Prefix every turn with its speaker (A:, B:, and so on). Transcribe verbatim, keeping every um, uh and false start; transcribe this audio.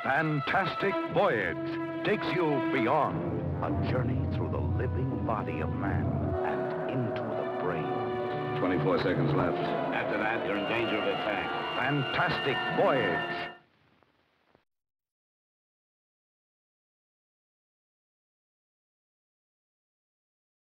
A: Fantastic Voyage takes you beyond. A journey through the living body of man and into the brain.
B: twenty-four seconds left.
C: After that, you're in danger of attack.
A: Fantastic Voyage.